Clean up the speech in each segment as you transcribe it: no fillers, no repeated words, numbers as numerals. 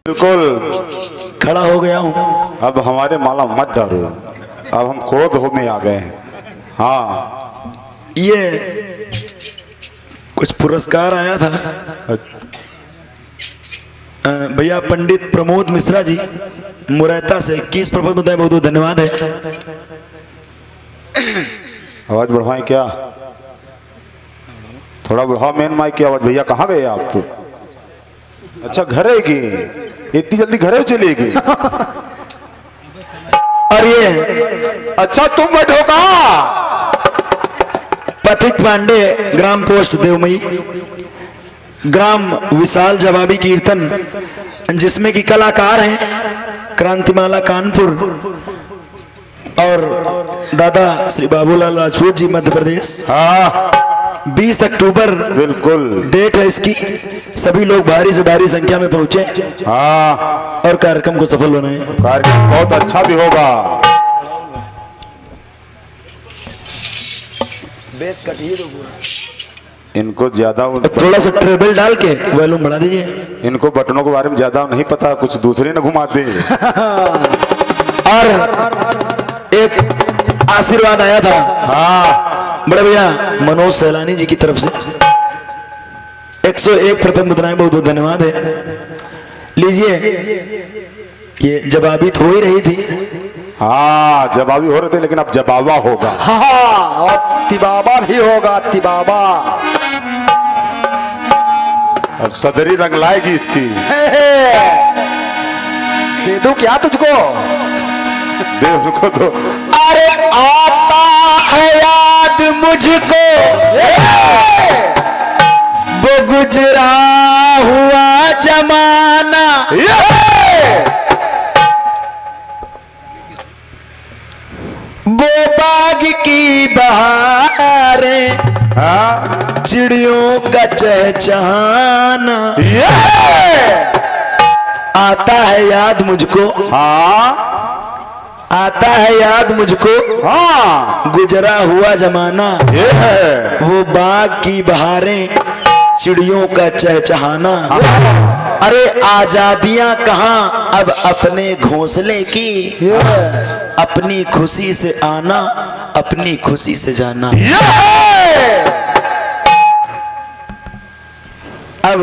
बिल्कुल खड़ा हो गया हूँ। अब हमारे माला मत डरो, अब हम क्रोध हो में आ गए हैं। हाँ, ये कुछ पुरस्कार आया था भैया पंडित प्रमोद मिश्रा जी मुरैता से 21 प्रपंच बताए, बहुत बहुत धन्यवाद है। आवाज बढ़वाएं क्या, थोड़ा बढ़ाओ मेन माइक की आवाज। भैया कहाँ गए आप? अच्छा घर है कि इतनी जल्दी घरे चलेगी? और ये अच्छा तुम बैठो का पथिक पांडे ग्राम पोस्ट देवमई ग्राम विशाल जवाबी कीर्तन, जिसमें कि कलाकार हैं क्रांतिमाला कानपुर और दादा श्री बाबूलाल राजपूत जी मध्य प्रदेश। हाँ 20 अक्टूबर बिल्कुल डेट है इसकी। सभी लोग भारी से भारी संख्या में पहुंचे हाँ, और कार्यक्रम को सफल बनाए। कार्यक्रम बहुत अच्छा भी होगा। बेस कटिए दो पूरा। इनको ज्यादा थोड़ा सा ट्रेबल डाल के वॉल्यूम बढ़ा दीजिए। इनको बटनों के बारे में ज्यादा नहीं पता, कुछ दूसरे न घुमा दे। और एक आशीर्वाद आया था हाँ बड़े भैया मनोज सैलानी जी की तरफ से 101 प्रथम मुद्राएं, बहुत बहुत धन्यवाद है। लीजिए, ये जवाबित हो ही रही थी। हाँ जवाबी हो रहे थे, लेकिन अब जवाबा होगा। हाँ और तिबाबा भी होगा, तिबाबा। अब सदरी रंग लाएगी इसकी। दे दूं क्या तुझको? दे उनको दो। अरे आता है याद मुझको वो गुजरा हुआ जमाना, वो बाग की बहारें, हाँ चिड़ियों का चहचहाना। आता है याद मुझको, हाँ आता है याद मुझको हाँ गुजरा हुआ जमाना, ये है। वो बाग की बहारें, चिड़ियों का चहचहाना। अरे आजादियां कहाँ अब अपने घोंसले की, अपनी खुशी से आना, अपनी खुशी से जाना। अब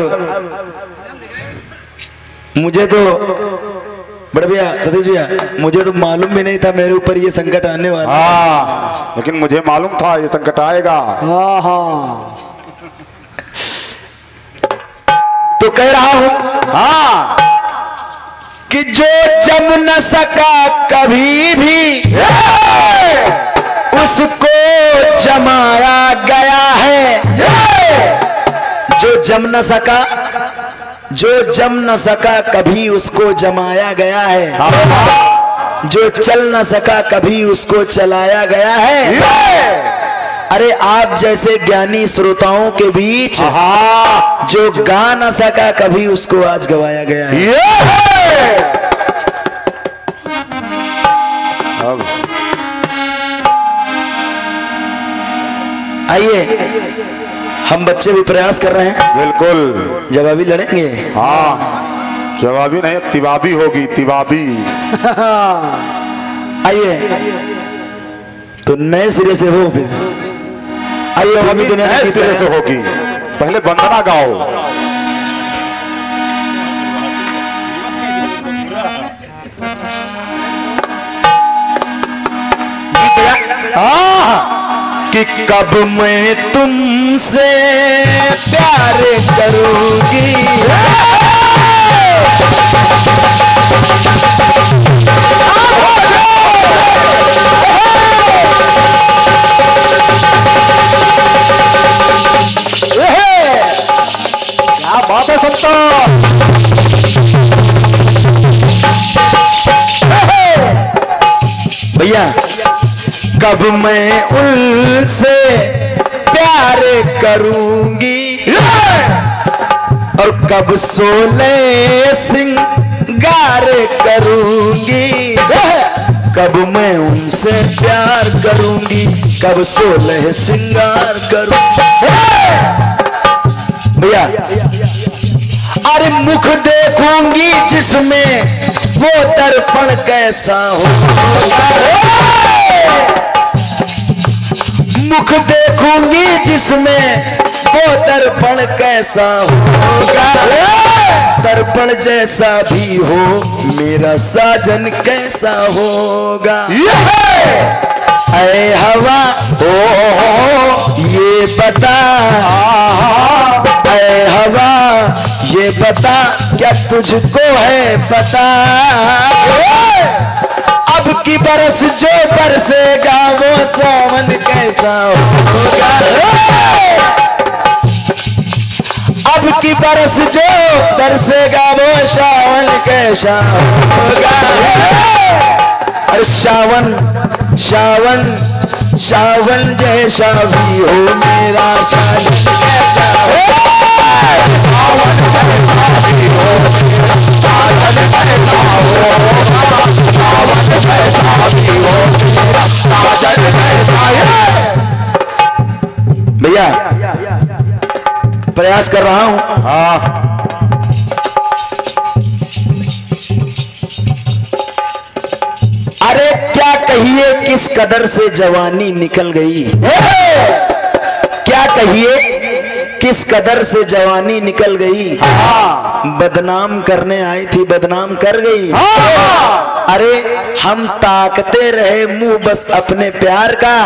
मुझे तो बड़े भैया सतीश भैया, मुझे तो मालूम भी नहीं था मेरे ऊपर ये संकट आने वाला। हाँ लेकिन मुझे मालूम था ये संकट आएगा। हाँ हाँ तो कह रहा हूं हाँ कि जो जम न सका कभी भी उसको जमाया गया है। जो जम न सका, जो जम न सका कभी उसको जमाया गया है। जो चल न सका कभी उसको चलाया गया है। अरे आप जैसे ज्ञानी श्रोताओं के बीच जो गा न सका कभी उसको आज गवाया गया है। अब आइए, हम बच्चे भी प्रयास कर रहे हैं, बिल्कुल जवाबी लड़ेंगे। हाँ जवाबी नहीं तिवाबी होगी, तिवाबी। आइए तो नए सिरे से हो, फिर आइए हम भी दुनिया नए की सिरे से होगी। पहले वंदना गाओ। कि कब मैं तुमसे प्यार करूंगी, क्या बात है संतो। भैया कब मैं उनसे प्यार करूंगी और कब सोले सिंगार करूंगी। कब मैं उनसे प्यार करूंगी, कब सोले सिंगार करूंगी। भैया अरे मुख देखूंगी जिसमें वो दर्पण कैसा होगा, मुख देखूंगी जिसमें वो दर्पण कैसा होगा, दर्पण जैसा भी हो मेरा साजन कैसा होगा। ऐ हवा ओ ये बता, ऐ हवा ये बता क्या तुझको है पता, अब की बरस जो बरसेगा वो सावन कैसा होगा, अब की बरस जो बरसेगा वो सावन कैसा होगा। अरे सावन सावन सावन जैसा भी हो मेरा सावन कैसा होगा, सावन जैसा भी हो सावन कैसा होगा, सावन जैसा भी हो सावन कैसा है। भैया प्रयास कर रहा हूं। हाँ अरे क्या कहिए किस कदर से जवानी निकल गई, क्या कहिए किस कदर से जवानी निकल गई, बदनाम करने आई थी बदनाम कर गई। अरे हम ताकते रहे मुंह बस अपने प्यार का,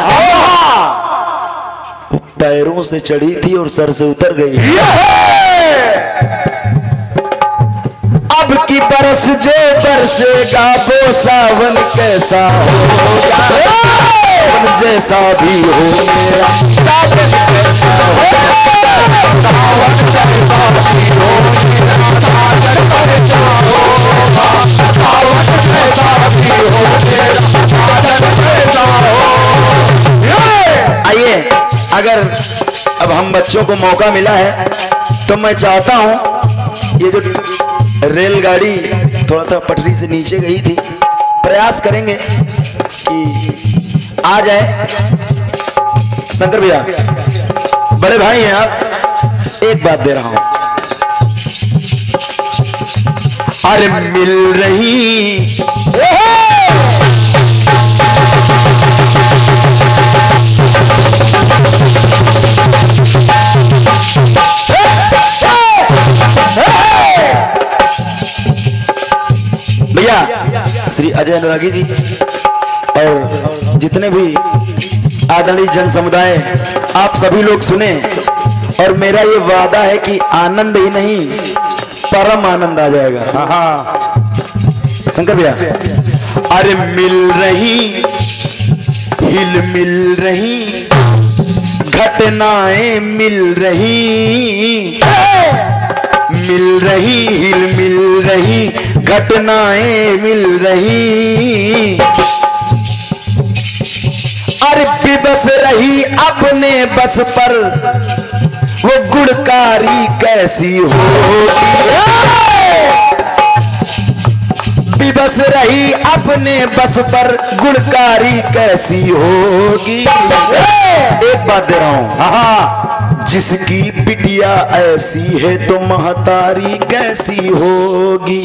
पैरों से चढ़ी थी और सर से उतर गई। अब की बरस जो बरसेगा वो सावन कैसा होगा, सावन जैसा भी हो मेरा सावन कैसा होगा, सावन जैसा भी हो मेरा सावन कैसा होगा, सावन जैसा भी हो मेरा सावन कैसा होगा। आइए अगर अब हम बच्चों को मौका मिला है तो मैं चाहता हूं ये जो रेलगाड़ी थोड़ा सा पटरी से नीचे गई थी, प्रयास करेंगे कि आ जाए। शंकर भैया बड़े भाई हैं आप, एक बात दे रहा हूं, अरे मिल रही भैया श्री अजय अनुरागी जी और जितने भी आदरणीय जन समुदाय आप सभी लोग सुने, और मेरा ये वादा है कि आनंद ही नहीं परम आनंद आ जाएगा। शंकर भैया अरे मिल रही हिल मिल रही घटनाएं मिल रही, मिल रही हिल मिल रही घटनाएं मिल रही, अरे बेबस रही अपने बस पर वो गुणकारी कैसी होगी, बेबस रही अपने बस पर गुणकारी कैसी होगी। एक बात दे रहा हूं, जिसकी बिटिया ऐसी है तो महतारी कैसी होगी।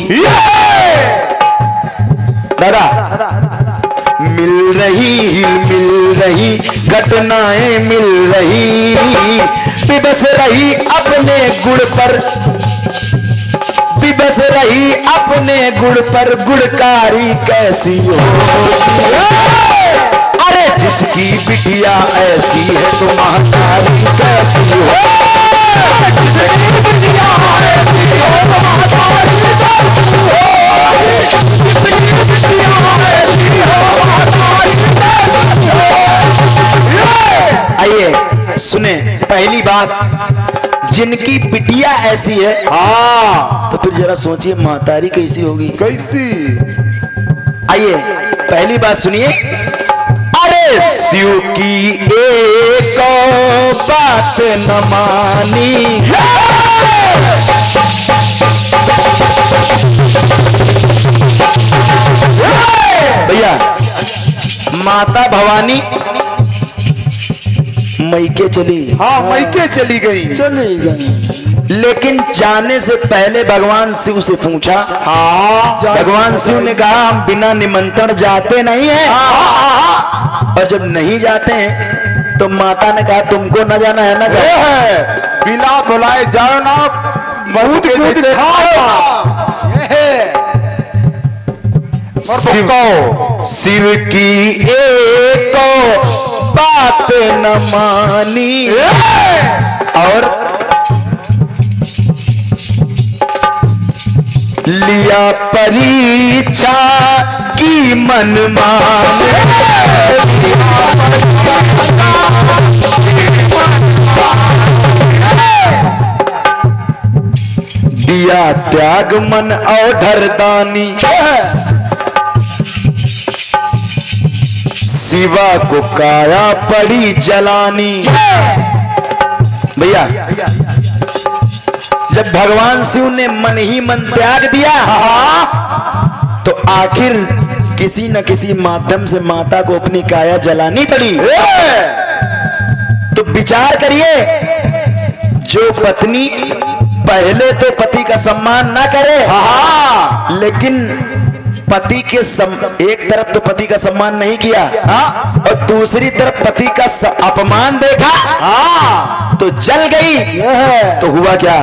दादा मिल रही हिल मिल रही घटनाएं मिल रही, बेबस रही अपने गुण पर, बेबस रही अपने गुण पर गुणकारी कैसी होगी। अरे जिसकी बिटिया ऐसी है तो महतारी कैसी हो, जिसकी बिटिया ऐसी है तो महतारी कैसी हो, जिसकी बिटिया ऐसी है तो महतारी कैसी हो। आइए सुने पहली बात, जिनकी बिटिया ऐसी है, हाँ तो फिर जरा सोचिए महतारी कैसी होगी, कैसी। आइए पहली बात सुनिए, अरे शिव की एक बात न मानी, भैया माता भवानी मैके चली, हाँ मैके चली गई, चली गई। लेकिन जाने से पहले भगवान शिव से पूछा। भगवान शिव ने कहा हम बिना निमंत्रण जाते नहीं हैं। और जब नहीं जाते हैं तो माता ने कहा तुमको न जाना है ना जाना, बिना बुलाए जाओ ना, बहुत शिव की एक बात न मानी और लिया परीक्षा की मनमानी। दिया त्याग मन औधर दानी, शिवा को काया पड़ी जलानी। भैया जब भगवान शिव ने मन ही मन त्याग दिया तो आखिर किसी न किसी माध्यम से माता को अपनी काया जलानी पड़ी। तो विचार करिए, जो पत्नी पहले तो पति का सम्मान ना करे, लेकिन पति के एक तरफ तो पति ka सम्मान नहीं किया और दूसरी तरफ पति का अपमान देखा तो जल गई। तो हुआ क्या?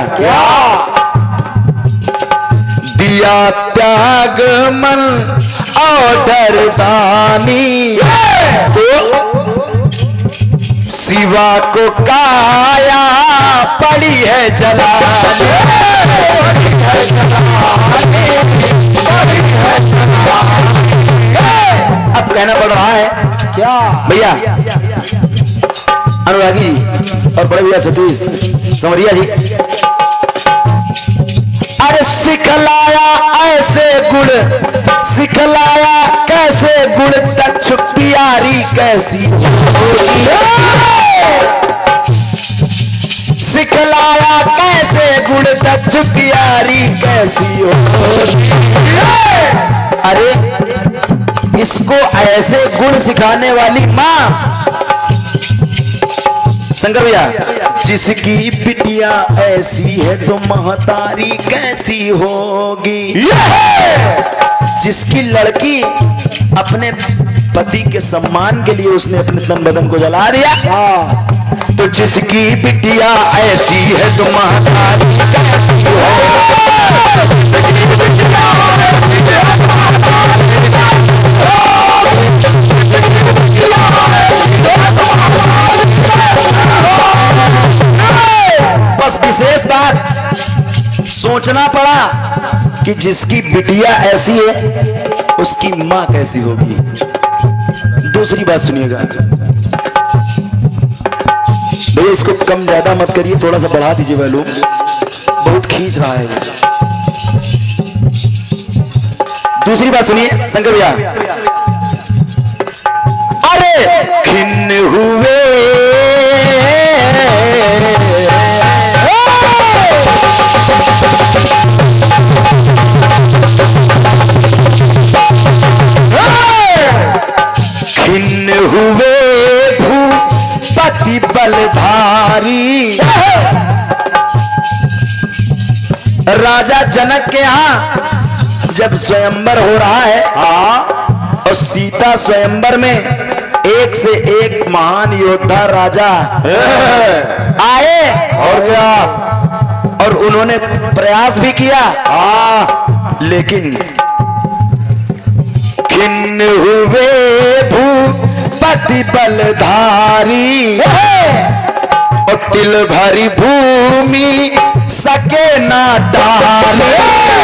दिया त्याग मन और डरदानी, तो शिवा को काया पड़ी है जलाने। अब कहना पड़ रहा है क्या भैया? अनुरागी और बड़े भैया सतीश समरिया जी, अरे सिखलाया ऐसे गुड़, सिखलाया कैसे गुड़ तक प्यारी कैसी सिखलाया कैसे गुड़ तक प्यारी कैसी हो। अरे इसको ऐसे गुण सिखाने वाली माँ शंकर भैया, जिसकी बिटिया ऐसी है तो महतारी कैसी होगी। जिसकी लड़की अपने पति के सम्मान के लिए उसने अपने तन बदन को जला दिया, तो जिसकी बिटिया ऐसी है तो महतारी कैसी बस विशेष बात सोचना पड़ा कि जिसकी बिटिया ऐसी है उसकी मां कैसी होगी। दूसरी बात सुनिएगा भैया, इसको कम ज्यादा मत करिए, थोड़ा सा बढ़ा दीजिए वॉल्यूम, बहुत खींच रहा है। दूसरी बात सुनिए शंकर भैया, अरे खिन्न हुए खिन्न हुए भूपति बलधारी। राजा जनक के यहाँ जब स्वयंवर हो रहा है और सीता स्वयंवर में एक से एक महान योद्धा राजा आए और क्या, और उन्होंने प्रयास भी किया, लेकिन खिन्न हुए भूपति बलधारी और तिल भरी भूमि सके ना डाले।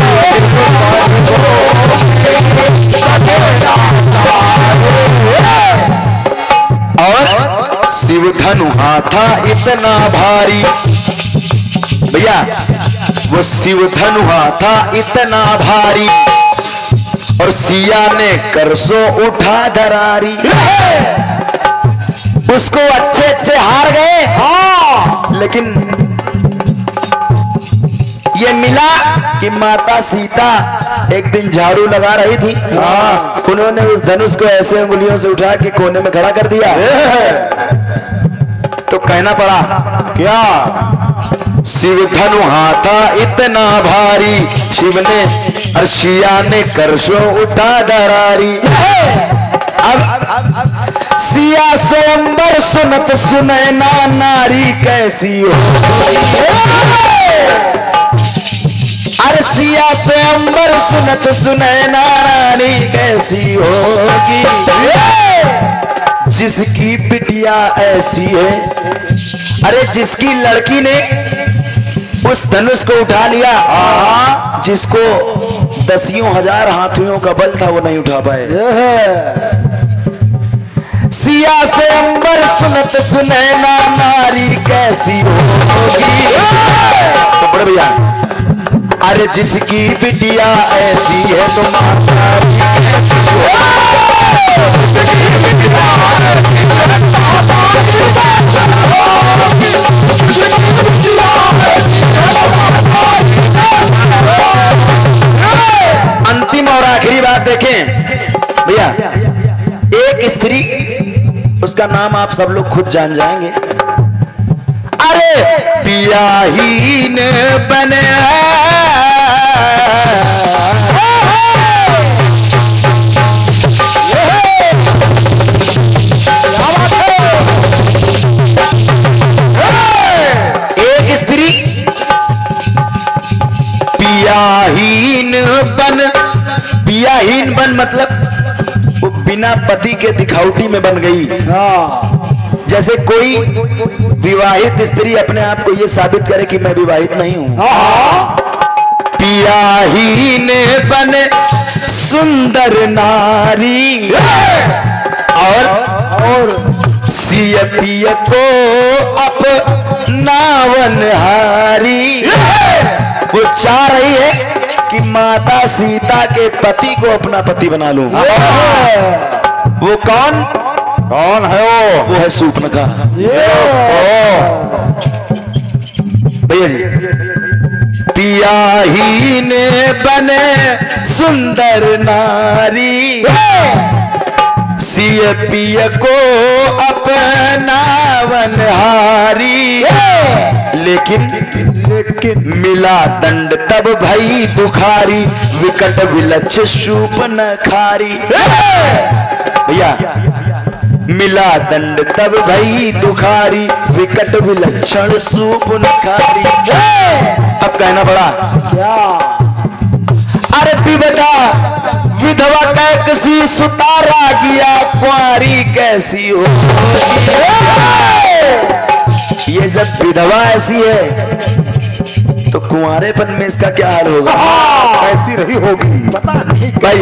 और शिव धनु हाथा इतना भारी, भैया वो शिव धनु हाथा इतना भारी और सिया ने करसो उठा धरारी। उसको अच्छे अच्छे हार गए, लेकिन ये मिला कि माता सीता एक दिन झाड़ू लगा रही थी, उन्होंने उस धनुष को ऐसे उंगलियों से उठा के कोने में खड़ा कर दिया। तो कहना पड़ा क्या, शिव धनु हाथा इतना भारी, शिव ने अर्शिया ने करशो उठा दरारी। अब सिया स्वयंवर सुनत सुनैना नारी कैसी हो। अरे सिया स्वयंवर सुनत सुनैना नारी कैसी होगी। जिसकी बिटिया ऐसी है, अरे जिसकी लड़की ने उस धनुष को उठा लिया, जिसको 10,000 हाथियों का बल था वो नहीं उठा पाए। सिया से अंबर सुनत सुनैना नारी कैसी होगी। तो बड़े भैया, अरे जिसकी बिटिया ऐसी है तो माता भी कैसी होगी। अंतिम और आखिरी बात देखें भैया, एक स्त्री, उसका नाम आप सब लोग खुद जान जाएंगे। अरे पियाहीन बने एक स्त्री पियाहीन बन, पियाहीन बन मतलब वो बिना पति के दिखावटी में बन गई। जैसे कोई विवाहित स्त्री अपने आप को ये साबित करे कि मैं विवाहित नहीं हूं। पियाहीन बन सुंदर नारी, और सिय पिय को अपनावन हारी। वो चाह रही है कि माता सीता के पति को अपना पति बना लूं। वो कौन कौन है वो है सूर्पनखा। भैया जी, पियाहीन बने सुंदर नारी, सिय पिय को अपनावन हारी। लेकिन मिला दंड तब भई दुखारी, विकट विलक्ष शूर्पनखारी। भैया, मिला दंड तब भई दुखारी, विकट विलक्षण शूर्पनखारी। अब कहना पड़ा क्या? अरे विधवा विधवा कैसी सुतारा गया, कुंवारी कैसी हो। ये जब विधवा ऐसी है तो कुंवारेपन में इसका क्या हाल होगा? कैसी रही होगी भाई।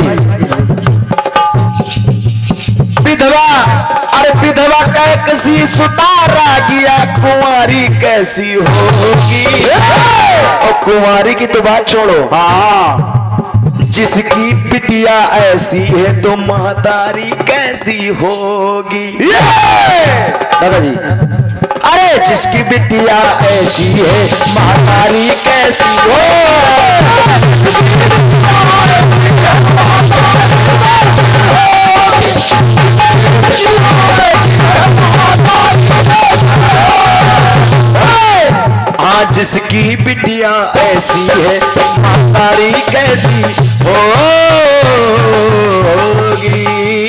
विधवा, अरे विधवा कैसी सुतारा गया, कुंवारी कैसी होगी। और कुंवारी की तो बात छोड़ो, जिसकी बिटिया ऐसी है तो महतारी कैसी होगी। दादाजी, अरे जिसकी बिटिया ऐसी है महतारी कैसी हो। हाँ, जिसकी बिटिया ऐसी है महतारी कैसी होगी।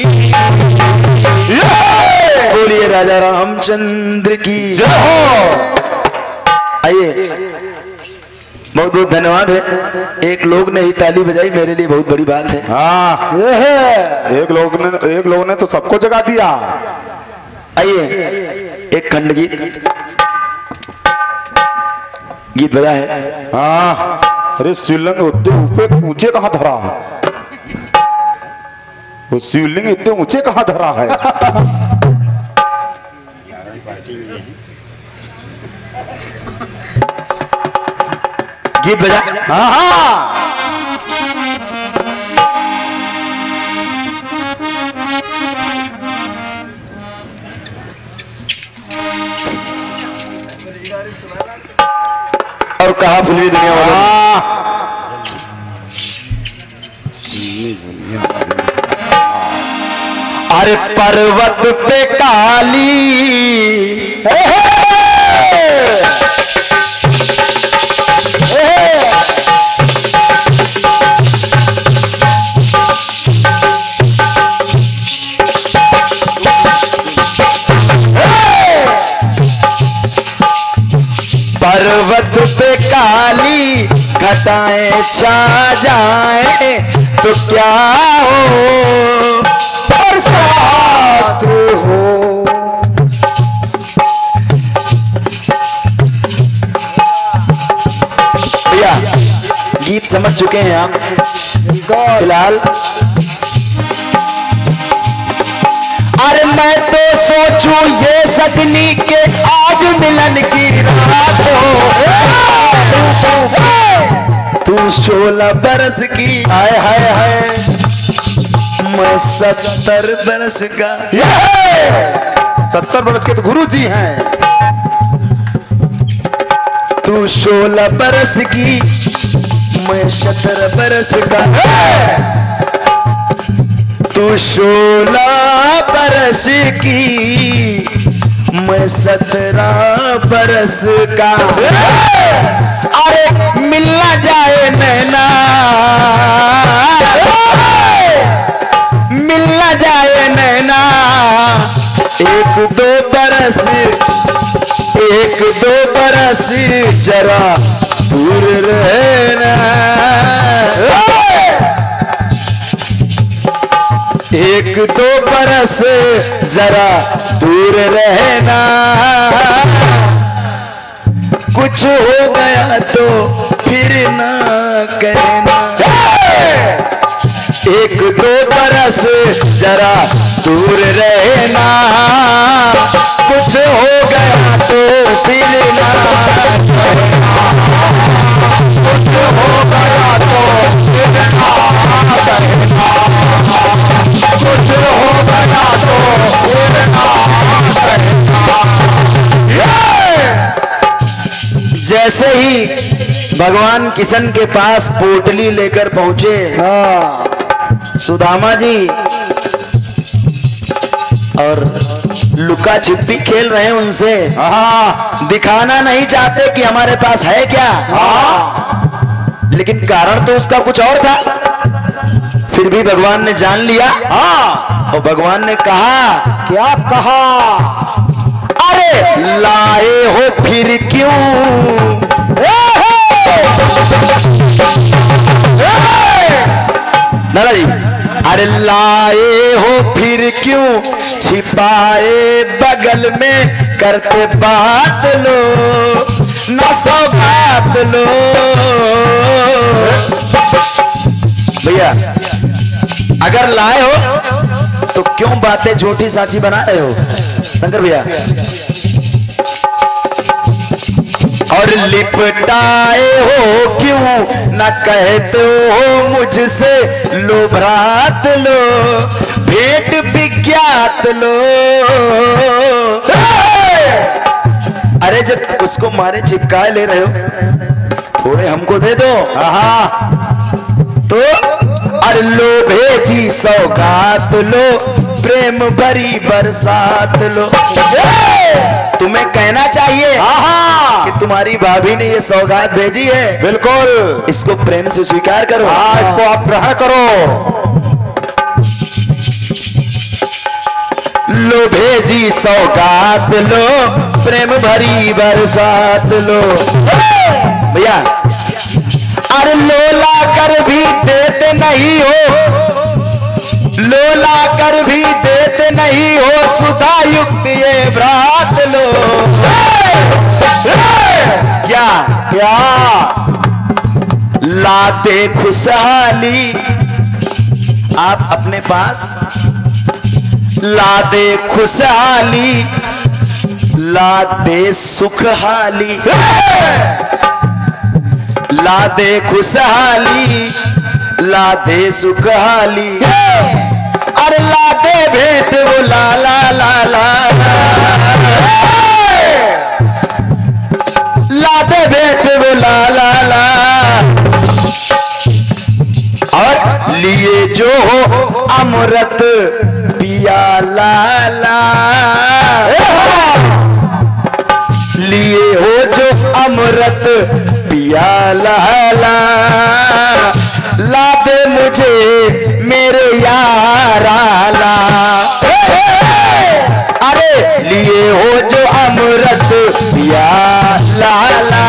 बोलिए राजा रामचंद्र की जय हो। आइए, बहुत बहुत धन्यवाद है। एक लोग ने ही ताली बजाई, मेरे लिए बहुत बड़ी बात है। हाँ, एक लोग ने तो सबको जगा दिया। आइए, एक खंड गीत बजा है। हाँ, अरे शिवलिंग इतने ऊंचे कहाँ धरा है? वो शिवलिंग इतने ऊंचे कहाँ धरा है? गीत बजा। हाँ हाँ, और कहा फिल्मी दुनिया वालों, अरे पर्वत पे काली पर्वत पे काली घटाएं छा जाए तो क्या हो, बरसात हो। भैया गीत समझ चुके हैं आप फिलहाल। अरे मैं तो सोचूं ये सजनी के आज मिलन की रात हो, तू 16 बरस की, हाय हाय हाय, मैं 70 बरस का। 70 बरस के तो गुरु जी हैं। तू 16 बरस की, मैं 17 बरस का। तू 16 बरस की, मैं 17 बरस का। अरे मिलना जाए नैना, मिलना जाए नैना, 1-2 बरस, 1-2 बरस जरा दूर रहना, 1-2 बरस जरा दूर रहना। कुछ हो गया तो फिर ना कहना, 1-2 बरस जरा दूर रहना। कुछ हो गया तो फिर ना कहना, कुछ हो गया तो फिर ना कहना, कुछ हो गया तो फिर ना कहना। जैसे ही भगवान किशन के पास पोटली लेकर पहुंचे सुदामा जी, और लुका छिपी खेल रहे हैं उनसे, दिखाना नहीं चाहते कि हमारे पास है क्या, लेकिन कारण तो उसका कुछ और था। फिर भी भगवान ने जान लिया, और भगवान ने कहा, क्या कहा? अरे लाए हो फिर क्यों, नाना जी, अरे लाए हो फिर क्यों, छिपाए बगल में करते बात लो, ना सौगात लो। भैया अगर लाए हो तो क्यों बातें झूठी साची बना रहे हो शंकर भैया, और लिपटाए हो क्यों, ना कहते हो मुझसे लो भ्रात लो, भेंट विज्ञात लो। अरे जब उसको मारे चिपकाए ले रहे हो, थोड़े हमको दे दो। तो अरे लो भेजी सौगात लो, प्रेम भरी बरसात लो। तुम्हें कहना चाहिए कि तुम्हारी भाभी ने ये सौगात भेजी है, बिल्कुल इसको प्रेम से स्वीकार करो। इसको आप ग्रहण करो। लो भेजी सौगात लो, प्रेम भरी बरसात लो। भैया अरे लोला कर भी देते नहीं हो, लोला कर भी देते नहीं हो, सुधा युक्त ये व्रत लो। क्या क्या लाते खुशहाली आप अपने पास, लाते खुशहाली, लाते सुखहाली, लाते खुशहाली, लाते सुखहाली। अरे लाते भेंट वो ला ला ला ला, लाते भेंट वो ला ला ला, और लिए जो हो अमृत पिया ला ला, लिए हो जो अमृत पिया ला ला, ला दे मुझे मेरे यारा ला। अरे लिए हो जो अमृत पिया ला ला,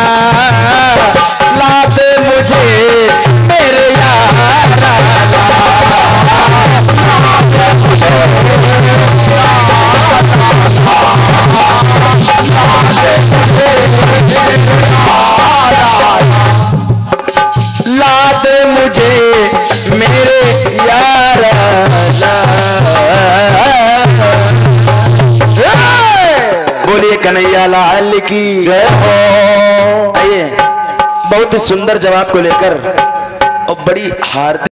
कन्हैया लाल की जय हो। आइए बहुत ही सुंदर जवाब को लेकर और बड़ी हार्दिक